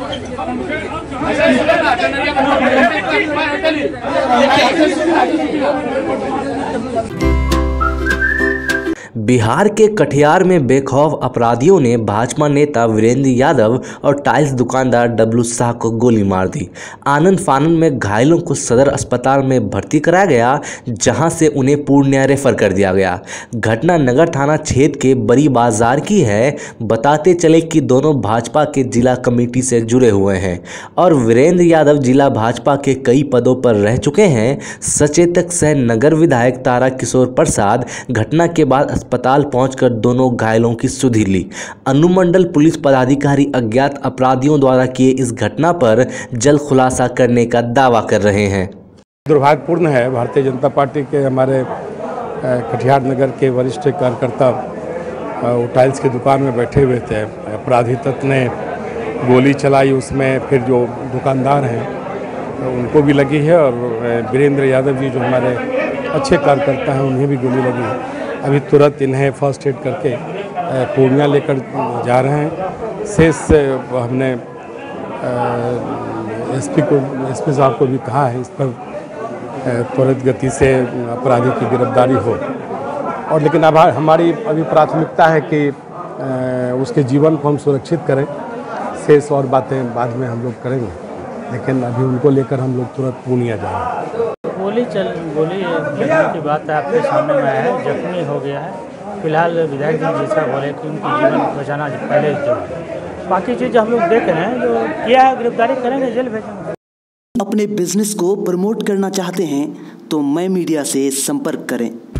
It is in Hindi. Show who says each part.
Speaker 1: बिहार के कटिहार में बेखौफ अपराधियों ने भाजपा नेता वीरेंद्र यादव और टाइल्स दुकानदार डब्लू शाह को गोली मार दी। आनंद फानन में घायलों को सदर अस्पताल में भर्ती कराया गया, जहां से उन्हें पूर्णिया रेफर कर दिया गया। घटना नगर थाना क्षेत्र के बड़ी बाजार की है। बताते चले कि दोनों भाजपा के जिला कमेटी से जुड़े हुए हैं और वीरेंद्र यादव जिला भाजपा के कई पदों पर रह चुके हैं। सचेतक सह नगर विधायक तारा किशोर प्रसाद घटना के बाद अस्पताल पहुंचकर दोनों घायलों की सुधि ली। अनुमंडल पुलिस पदाधिकारी अज्ञात अपराधियों द्वारा किए इस घटना पर जल्द खुलासा करने का दावा कर रहे हैं।
Speaker 2: दुर्भाग्यपूर्ण है, भारतीय जनता पार्टी के हमारे कटिहार नगर के वरिष्ठ कार्यकर्ता वो टाइल्स की दुकान में बैठे हुए थे। अपराधी तत्व ने गोली चलाई, उसमें फिर जो दुकानदार हैं उनको भी लगी है और वीरेंद्र यादव जी जो हमारे अच्छे कार्यकर्ता हैं उन्हें भी गोली लगी है। अभी तुरंत इन्हें फर्स्ट एड करके पूर्णिया लेकर जा रहे हैं। शेष हमने एसपी साहब को भी कहा है इस पर त्वरित गति से अपराधी की गिरफ्तारी हो। और लेकिन अब हमारी अभी प्राथमिकता है कि उसके जीवन को हम सुरक्षित करें। शेष और बातें बाद में हम लोग करेंगे, लेकिन अभी उनको लेकर हम लोग तुरंत पूर्णिया जा रहे हैं।
Speaker 3: गोली लगने की बात आपके सामने में आया है, जख्मी हो गया है। फिलहाल विधायक जी जैसा बोले कि उनकी जीवन बचाना पहले जो बाकी चीज़ हम लोग देख रहे हैं, जो किया है गिरफ्तारी करेंगे, जेल भेजेंगे।
Speaker 4: अपने बिजनेस को प्रमोट करना चाहते हैं तो मैं मीडिया से संपर्क करें।